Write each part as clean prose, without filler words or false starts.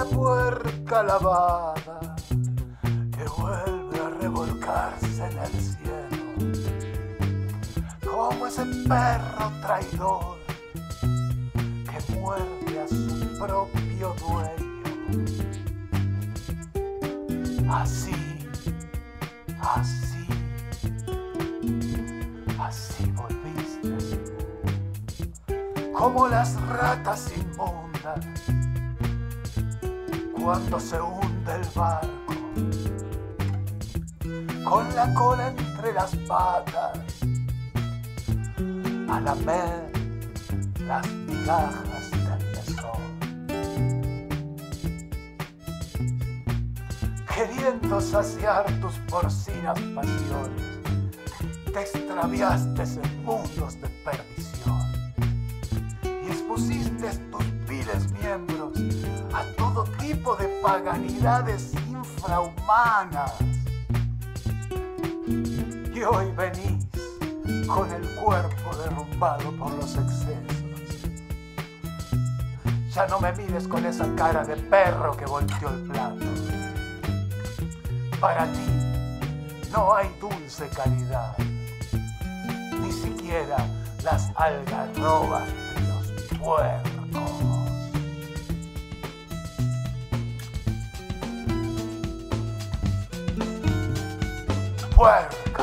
puerca lavada que vuelve a revolcarse en el cielo, como ese perro traidor que muerde a su propio dueño. Así volviste, como las ratas inmundas cuando se hunde el barco, con la cola entre las patas, a lamer las migajas del mesón, queriendo saciar tus porcinas pasiones. Te extraviaste en mundos de perdición y expusiste tus viles miembros a todo tipo de paganidades infrahumanas. Y hoy venís con el cuerpo derrumbado por los excesos. Ya no me mires con esa cara de perro que volteó el plato. Para ti no hay dulce caridad, ni siquiera las algarrobas de los puercos. Puerca.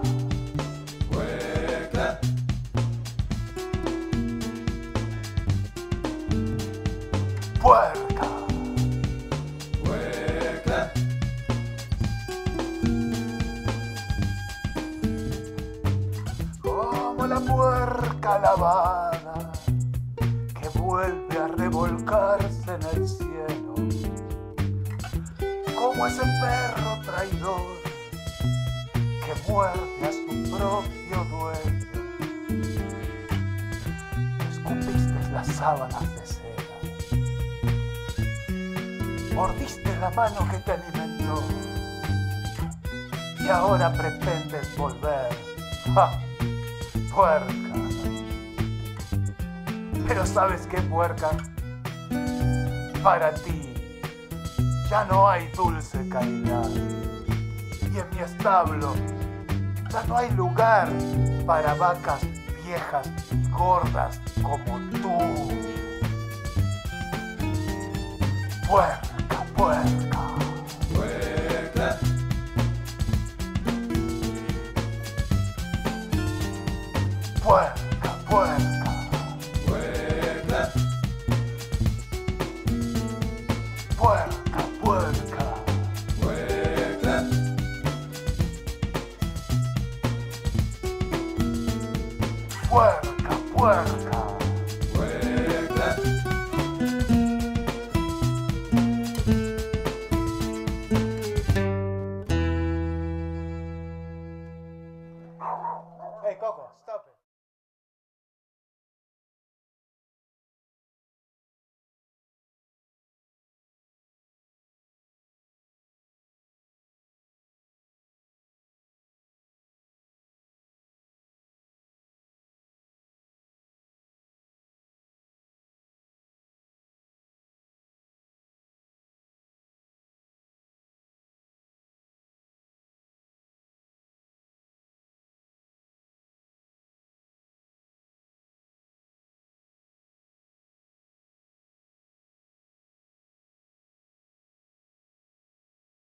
Puerca. Puerca. Puerca. Como la puerca lavada que vuelve a revolcarse en el cielo, como ese perro traidor que muerde a su propio dueño. Escupiste las sábanas de seda, mordiste la mano que te alimentó y ahora pretendes volver. ¡Ja! Puerca. Pero ¿sabes qué, puerca? Para ti ya no hay dulce caridad. Y en mi establo ya no hay lugar para vacas viejas y gordas como tú. Puerca, puerca. Puerca. Puerca.